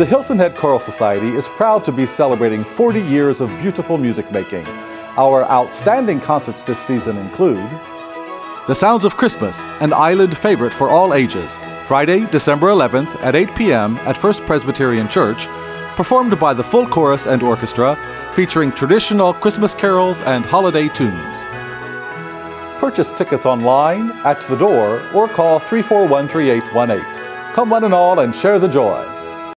The Hilton Head Choral Society is proud to be celebrating 40 years of beautiful music making. Our outstanding concerts this season include The Sounds of Christmas, an island favorite for all ages, Friday, December 11th at 8 p.m. at First Presbyterian Church, performed by the full chorus and orchestra, featuring traditional Christmas carols and holiday tunes. Purchase tickets online, at the door, or call 341-3818. Come one and all and share the joy.